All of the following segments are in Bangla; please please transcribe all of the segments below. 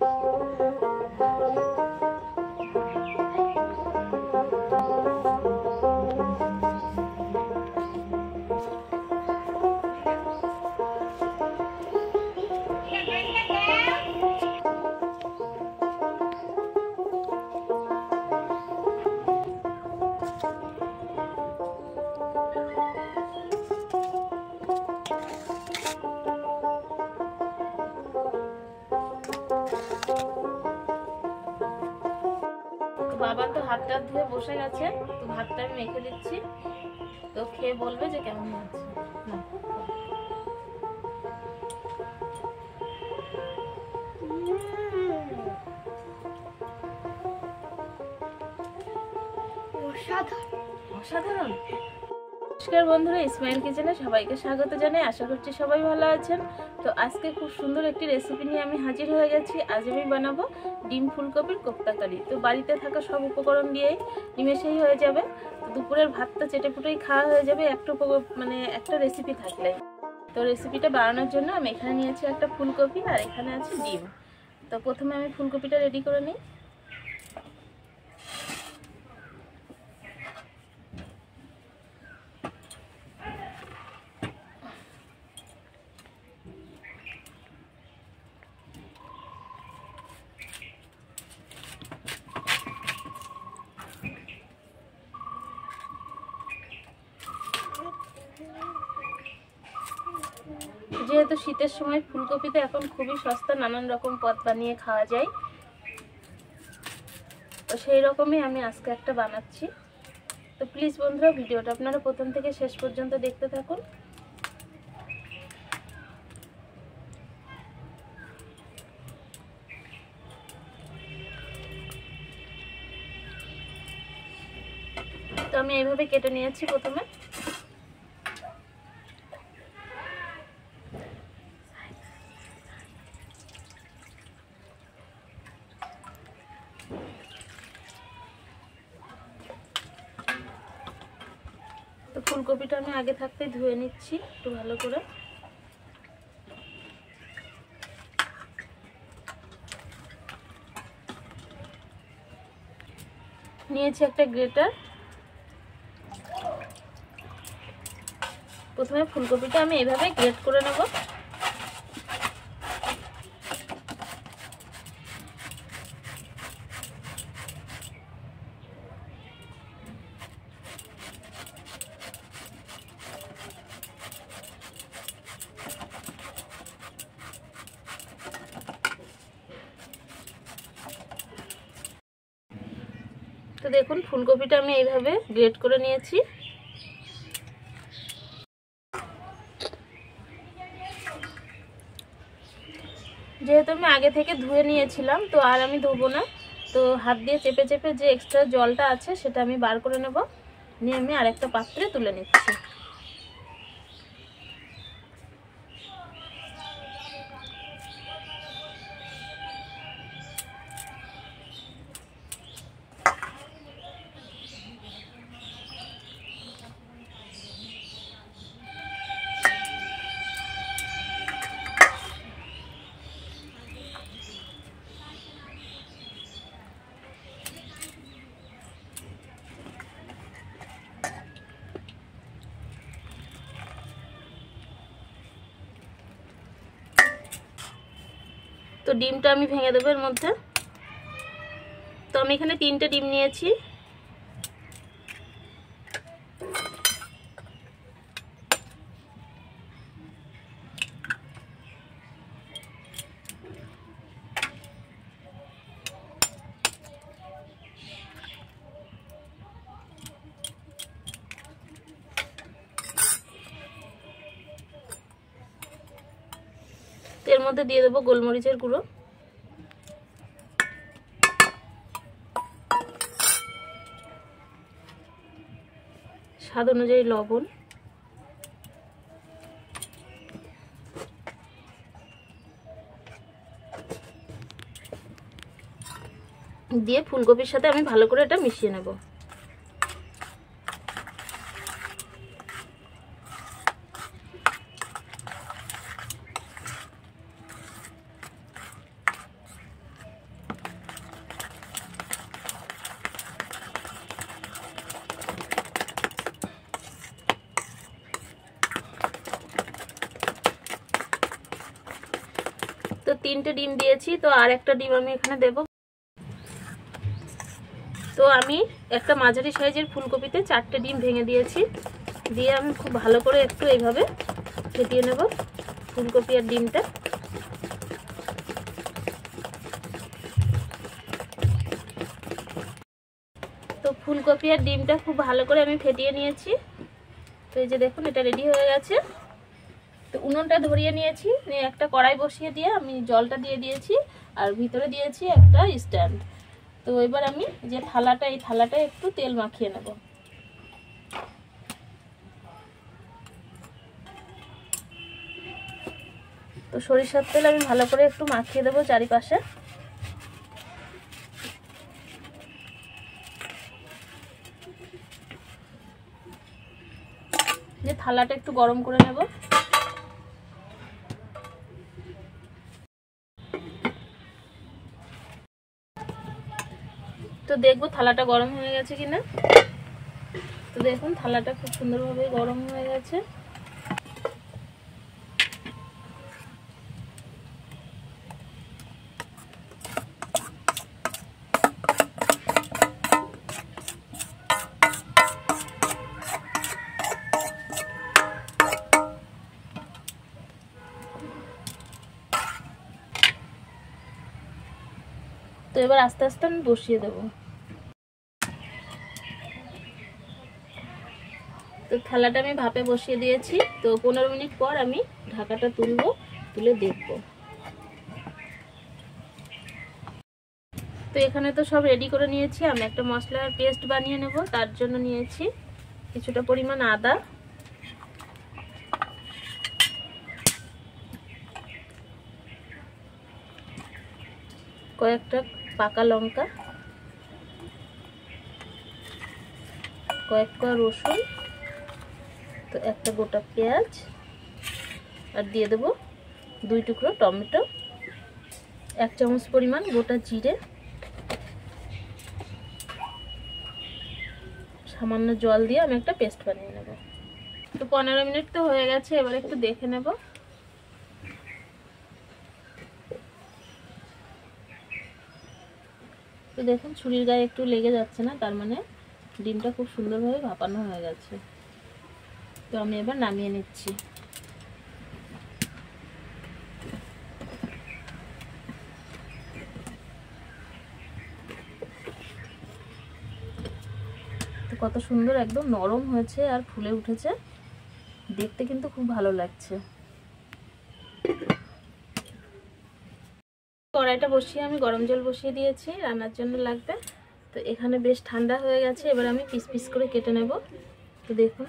বাবা তো হাতটা ধুয়ে বসে গেছে, তো ভাতটা আমি মেখে দিচ্ছি, তো খেয়ে বলবে যে কেমন হচ্ছে। অসাধারণ। নমস্কার বন্ধুরা, ইসমাইল কিচেনে সবাইকে স্বাগত জানাই। আশা করছি সবাই ভালো আছেন। তো আজকে খুব সুন্দর একটি রেসিপি নিয়ে আমি হাজির হয়ে গেছি। আজ আমি বানাবো ডিম ফুলকপির কোপ্তা কারি। তো বাড়িতে থাকা সব উপকরণ দিয়েই নিমেষেই হয়ে যাবে। তো দুপুরের ভাতটা চেটেপুটেই খাওয়া হয়ে যাবে একটা রেসিপি থাকলে। তো রেসিপিটা বানানোর জন্য আমি এখানে নিয়েছি একটা ফুলকপি আর এখানে আছে ডিম। তো প্রথমে আমি ফুলকপিটা রেডি করে নিই। যেহেতু শীতের সময় ফুলকপিতে এখন খুবই সস্তা, নানান রকম পদ বানিয়ে খাওয়া যায়, তো সেই রকমই আমি আজকে একটা বানাচ্ছি। তো প্লিজ বন্ধুরা, ভিডিওটা আপনারা প্রথম থেকে শেষ পর্যন্ত দেখতে থাকুন। তো আমি এইভাবে কেটে নিয়েছি প্রথমে। তো ফুলকপিটা আমি আগে থাকতে ধুয়ে নিচ্ছি একটু ভালো করে। নিয়েছি একটা গ্রেটার। প্রথমে ফুলকপিটা আমি এইভাবে গ্রেট করে নেব। তো দেখুন, ফুলকপিটা আমি এইভাবে গ্রেট করে নিয়েছি। যেহেতু আমি আগে থেকে ধুয়ে নিয়েছিলাম, তো আর আমি ধোবো না। তো হাত দিয়ে চেপে চেপে যে এক্সট্রা জলটা আছে সেটা আমি বার করে নেব। নিয়ে আমি আরেকটা পাত্রে তুলে নিচ্ছি। তো ডিমটা আমি ভেঙে দেবো এর মধ্যে। তো আমি এখানে 3টে ডিম নিয়েছি। এর মধ্যে দিয়ে দেবো গোলমরিচের গুঁড়ো, স্বাদ অনুযায়ী লবণ, দিয়ে ফুলকপির সাথে আমি ভালো করে এটা মিশিয়ে নেব। তো 3টে ডিম দিয়েছি, তো আর একটা ডিম আমি এখানে দেব। তো আমি একটা মাঝারি সাইজের ফুলকপিতে 4টে ডিম ভেঙে দিয়েছি, দিয়ে আমি খুব ভালো করে একটু এইভাবে ফেটিয়ে নেব ফুলকপি আর ডিমটা। তো ফুলকপি আর ডিমটা খুব ভালো করে আমি ফেটিয়ে নিয়েছি। তো এই যে দেখুন এটা রেডি হয়ে গেছে। তো উনুনটা ধরিয়ে নিয়েছি, নিয়ে একটা কড়াই বসিয়ে দিয়ে আমি জলটা দিয়ে দিয়েছি আর ভিতরে দিয়েছি একটা স্ট্যান্ড। তো এবার আমি যে থালাটা, এই থালাটায় একটু তেল মাখিয়ে নেব। তো সরিষার তেল আমি ভালো করে একটু মাখিয়ে দেবো চারিপাশে। যে থালাটা একটু গরম করে নেব। তো দেখবো থালাটা গরম হয়ে গেছে কিনা। তো দেখুন থালাটা খুব সুন্দরভাবে গরম হয়ে গেছে। তো এবার আস্তে আস্তে আমি বসিয়ে দেব। তো থালাটা আমি ভাপে বসিয়ে দিয়েছি। তো 15 মিনিট পর আমি ঢাকাটা তুলে দেখব। তো এখানে তো সব রেডি করে নিয়েছি। আমি একটা মশলার পেস্ট বানিয়ে নেব, তার জন্য নিয়েছি কিছুটা পরিমাণ আদা, কয়েকটা পাকা লঙ্কা, কয়েক কোয়া রসুন, তো একটা গোটা পেঁয়াজ, আর দিয়ে দেব 2 টুকরো টমেটো, 1 চামচ পরিমাণ গোটা জিরে, সামান্য জল দিয়ে আমি একটা পেস্ট বানিয়ে নেব। তো 15 মিনিট তো হয়ে গেছে, এবার একটু দেখে নেব। তো দেখুন ছুরির গায়ে একটু লেগে যাচ্ছে না, তার মানে ডিমটা খুব সুন্দরভাবে ভাপানো হয়ে গেছে। তো আমি এবার নামিয়ে নিচ্ছি। তো কত সুন্দর একদম নরম হয়েছে আর ফুলে উঠেছে, দেখতে কিন্তু খুব ভালো লাগছে। কড়াইটা বসিয়ে আমি গরম জল বসিয়ে দিয়েছি, রান্নার জন্য লাগবে। তো এখানে বেশ ঠান্ডা হয়ে গেছে, এবার আমি পিস পিস করে কেটে নেব। তো দেখুন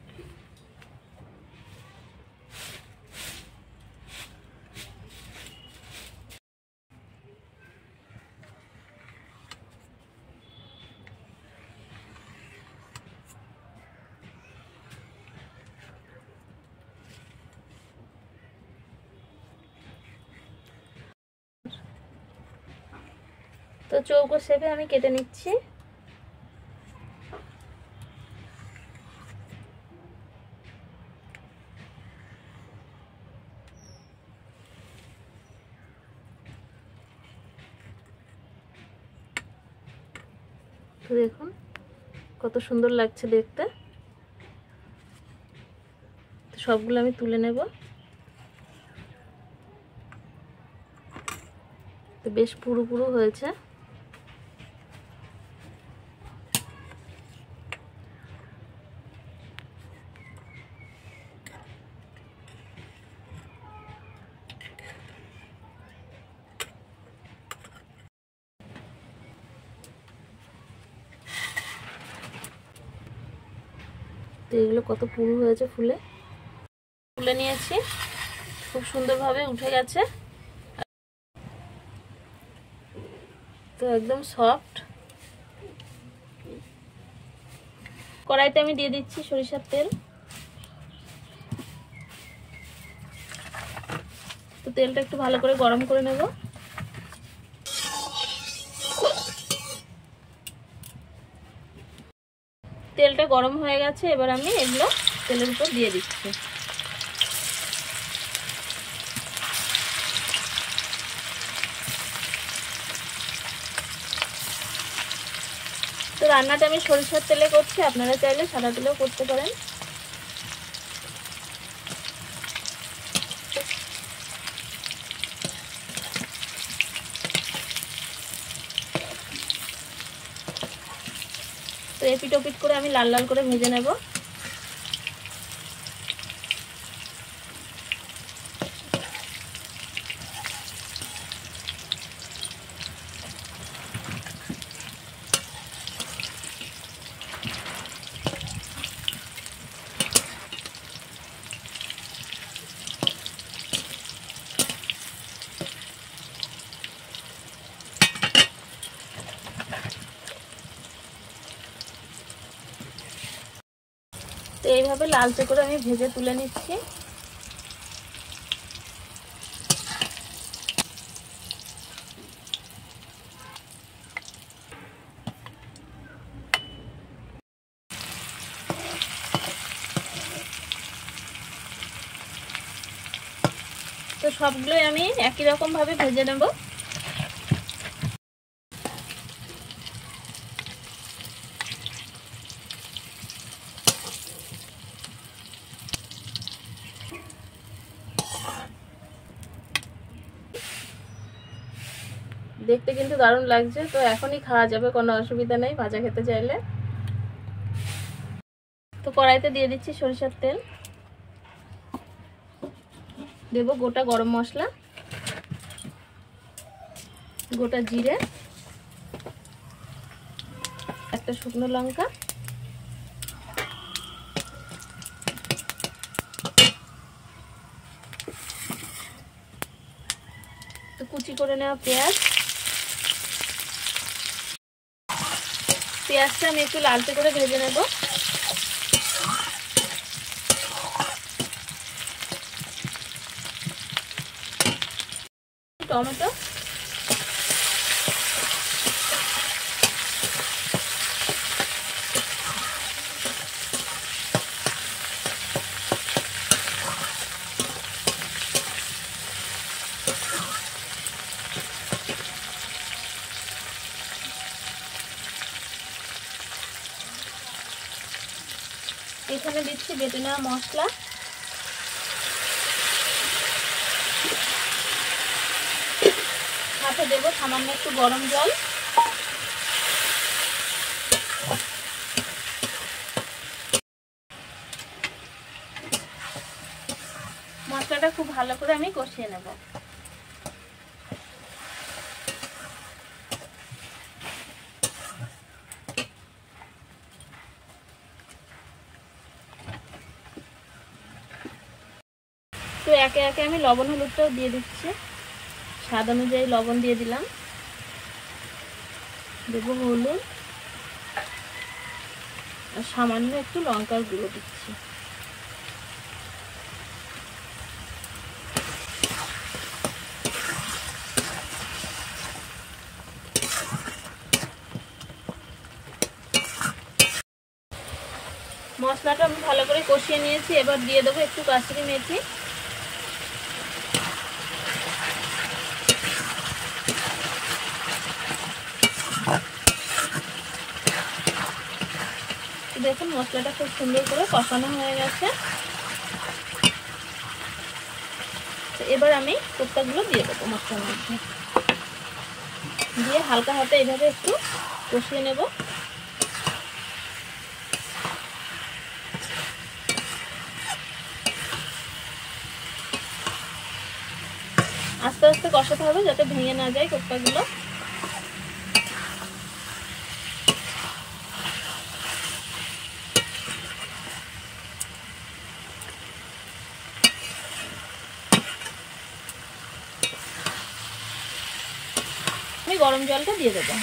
তো চৌকো শেপে আমি কেটে নিচ্ছি। তো দেখুন কত সুন্দর লাগছে দেখতে। তো সবগুলো আমি তুলে নেব। তো বেশ পুরো পুরো হয়েছে। তো এগুলো কত পুরো হয়েছে, ফুলে নিয়েছি, খুব সুন্দরভাবে উঠে গেছে। তো একদম সফট। কড়াইতে আমি দিয়ে দিচ্ছি সরিষার তেল। তো তেলটা একটু ভালো করে গরম করে নেব। তেলটা গরম হয়ে গেছে, এবার আমি এগুলো তেলের উপর দিয়ে দিচ্ছি। রান্নাটা আমি সরিষার তেলে করছি, আপনারা চাইলে সাদা তেলেও করতে পারেন। তো এপিট ওপিট করে আমি লাল লাল করে ভেজে নেব। তো এইভাবে লালচে করে আমি ভেজে তুলে নিচ্ছি। তো সবগুলোই আমি একই রকম ভাবে ভেজে নেব। দেখতে কিন্তু দারুণ লাগছে, তো এখনই খাওয়া যাবে, কোনো অসুবিধা নেই ভাজা খেতে চাইলে। তো কড়াইতে দিয়ে দিচ্ছি সরিষার তেল, দেব গোটা গরম মশলা, গোটা জিরে, একটা শুকনো লঙ্কা, তো কুচি করে নেওয়া পেঁয়াজ। পেঁয়াজটা আমি একটু লালচে করে ভেজে নেব। টমেটো, এখানে দিচ্ছি বেটে নেওয়া মশলা, সাথে দেবো সামান্য একটু গরম জল। মশলাটা খুব ভালো করে আমি কষিয়ে নেব। তো একে একে আমি লবণ হলুদটাও দিয়ে দিচ্ছি, স্বাদ অনুযায়ী লবণ দিয়ে দিলাম, দেবো হলুদ আর সামান্য একটু লঙ্কার গুঁড়ো দিচ্ছি। মশলাটা আমি ভালো করে কষিয়ে নিয়েছি, এবার দিয়ে দেবো একটু কাসুরি মেথি, দেখুন মশলাটা খুব সুন্দর করে কষানো হয়ে গেছে। তো এবার আমি কোপ্তাগুলো দিয়ে দেবো মশলার মধ্যে, দিয়ে হালকা হাতে এইভাবে একটু কষিয়ে নেব। আস্তে আস্তে কষাতে হবে যাতে ভেঙে না যায় কোপ্তাগুলো। আমি গরম জলটা দিয়ে দেবো।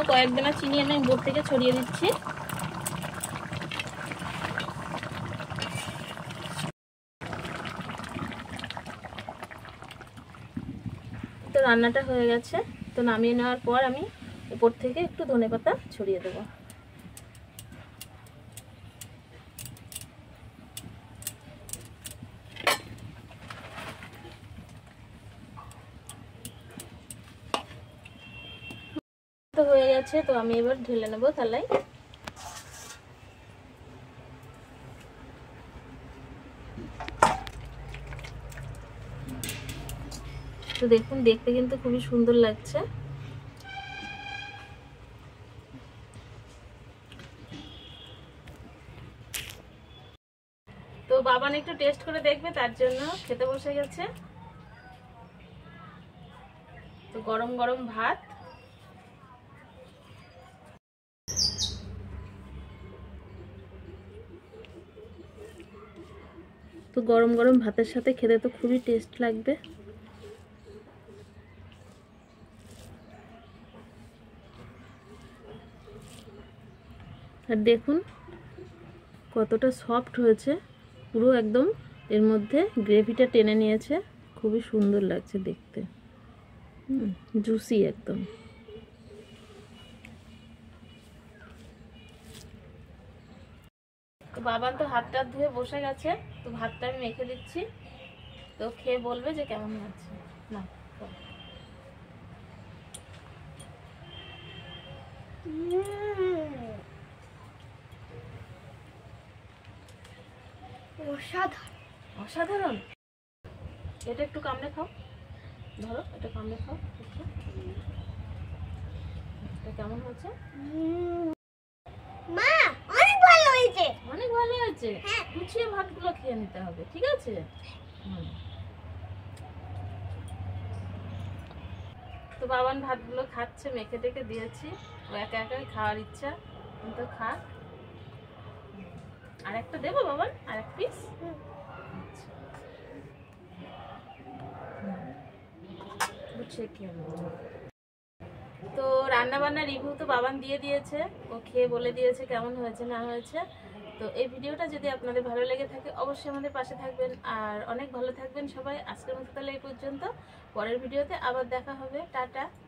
কয়েক দানা চিনি আমি বোর্ড থেকে ছড়িয়ে দিচ্ছি। তো রান্নাটা হয়ে গেছে। তো নামিয়ে নেওয়ার পর আমি উপর থেকে একটু ধনেপাতা ছড়িয়ে দেবো। তো হয়ে গেছে, তো আমি এবার ঢেলে নেবো থালায়। তো দেখুন, দেখতে কিন্তু খুবই সুন্দর লাগছে। তো বাবান একটু টেস্ট করে দেখবে, তার জন্য খেতে বসে গেছে। তো গরম গরম ভাত, তো গরম গরম ভাতের সাথে খেতে তো খুবই টেস্ট লাগবে। আর দেখুন কতটা সফট হয়েছে, পুরো একদম এর মধ্যে গ্রেভিটা টেনে নিয়েছে, খুবই সুন্দর লাগছে দেখতে, জুসি একদম। তো বাবান তো হাতটা ধুয়ে বসে গেছে, তো ভাতটা আমি মেখে দিচ্ছি। তো খেয়ে বলবে যে কেমন হচ্ছে। না অসাধারণ। এটা একটু কামড়ে খাও, ধরো এটা কামড়ে খাও। এটা কেমন হয়েছে? মা অনেক ভালো হয়েছে, অনেক ভালো হয়েছে। গুছিয়ে ভাতগুলো খেয়ে নিতে হবে, ঠিক আছে? তো বাবান ভাতগুলো খাচ্ছে, মেখে টেকে দিয়েছি, ও একা একাই খাওয়ার ইচ্ছা, কিন্তু খাক। আর একটা দেবো বাবান, আর এক পিস। তো রান্না বান্নার রিভিউ তো বাবান দিয়ে দিয়েছে, ও খেয়ে বলে দিয়েছে কেমন হয়েছে না হয়েছে। তো এই ভিডিওটা যদি আপনাদের ভালো লেগে থাকে অবশ্যই আমাদের পাশে থাকবেন, আর অনেক ভালো থাকবেন সবাই। আজকের মতো তাহলে এই পর্যন্ত, পরের ভিডিওতে আবার দেখা হবে। টাটা।